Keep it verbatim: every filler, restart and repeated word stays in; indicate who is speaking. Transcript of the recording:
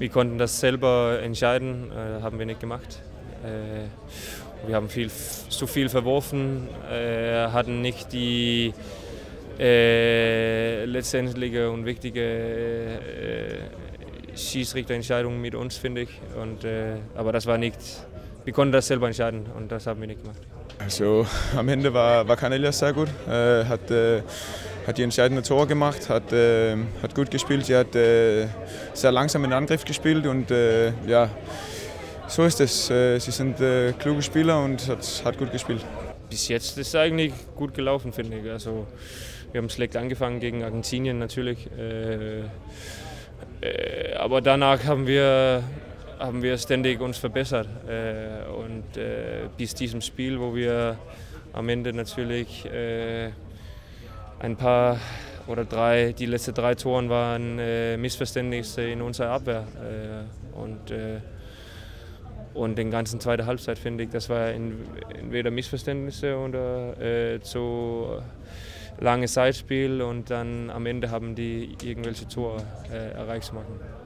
Speaker 1: wir konnten das selber entscheiden, äh, haben wir nicht gemacht. Äh, wir haben viel, zu viel verworfen, äh, hatten nicht die äh, letztendliche und wichtige äh, Schiedsrichterentscheidung mit uns, finde ich. Und, äh, aber das war nicht, wir konnten das selber entscheiden und das haben wir nicht gemacht.
Speaker 2: Also am Ende war, war Canellas sehr gut, äh, hat, äh, hat die entscheidende Tore gemacht, hat, äh, hat gut gespielt, sie hat äh, sehr langsam in den Angriff gespielt und äh, ja, so ist es. Äh, sie sind äh, kluge Spieler und hat, hat gut gespielt.
Speaker 1: Bis jetzt ist es eigentlich gut gelaufen, finde ich. Also, wir haben schlecht angefangen gegen Argentinien natürlich, äh, äh, aber danach haben wir haben wir ständig uns verbessert äh, und äh, bis diesem Spiel, wo wir am Ende natürlich äh, ein paar oder drei, die letzten drei Toren waren äh, Missverständnisse in unserer Abwehr äh, und äh, und den ganzen zweite Halbzeit finde ich, das war in, entweder Missverständnisse oder äh, zu lange Zeitspiel und dann am Ende haben die irgendwelche Tore äh, erreicht zu machen.